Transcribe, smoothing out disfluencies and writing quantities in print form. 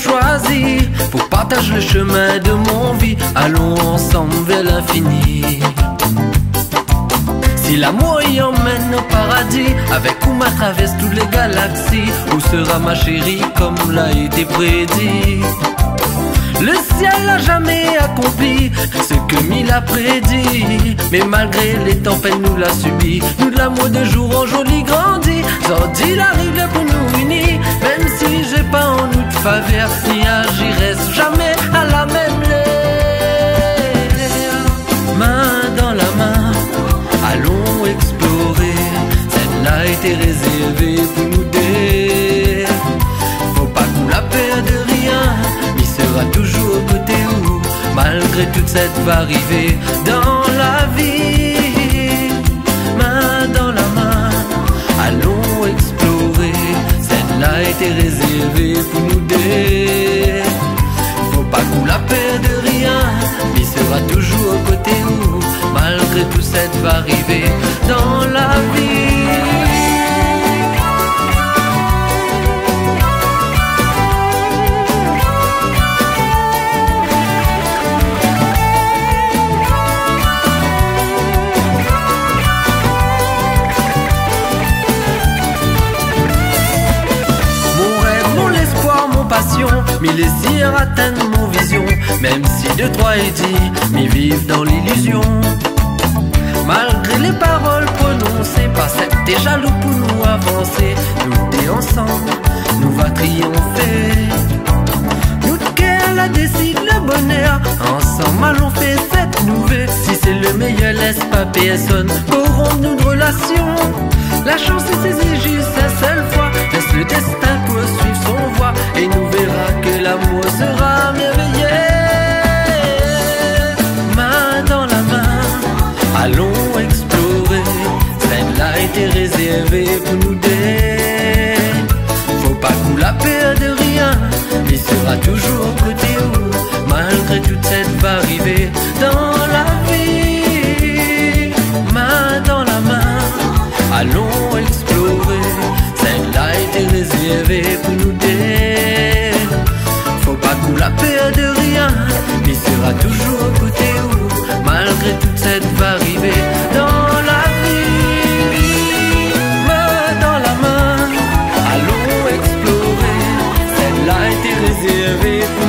choisi pour partager le chemin de mon vie. Allons ensemble vers l'infini. Si l'amour y emmène au paradis, avec ou ma traverse toutes les galaxies, où sera ma chérie comme l'a été prédit? Le ciel n'a jamais accompli ce que Mille a prédit, mais malgré les tempêtes nous l'a subi. Nous de l'amour de jour en joli grandi, Zordi arrive pour nous unir. Même si j'ai pas en nous de faveur, ni j'y reste jamais à la même l'air. Main dans la main, allons explorer. Celle-là a été réservée pour nous deux. Faut pas qu'on la perde rien, mais sera toujours au côté où, malgré toute cette arrivée dans la vie. Main dans la main, allons explorer. Celle-là a été réservée pour nous deux. Faut pas qu'on la perde rien, mais sera toujours au côté où, malgré tout cette arrivée dans la vie. Mes désirs atteignent mon vision, même si de trois est dit, mais vivent dans l'illusion. Malgré les paroles prononcées, pas cette est jaloux pour nous avancer. Nous deux ensemble, nous va triompher. Nous qu'elle a décidé le bonheur, ensemble allons faire cette nouvelle. Si c'est le meilleur, laisse pas personne corrompre notre relation. La chance est saisie juste une seule fois, laisse le destin poursuivre son voie, et nous verra que l'amour sera merveilleux. Main dans la main, allons explorer. Celle-là a été réservée pour nous deux. Faut pas qu'on la perde rien, mais sera toujours au côté où, malgré toute cette arrivée dans la vie. Main dans la main, allons explorer. Celle-là a été réservée pour nous deux. Faut pas qu'on la perde rien, mais sera toujours au côté où, malgré toute cette arrivée dans la vie. Main dans la main, allons explorer. Celle-là a été réservée pour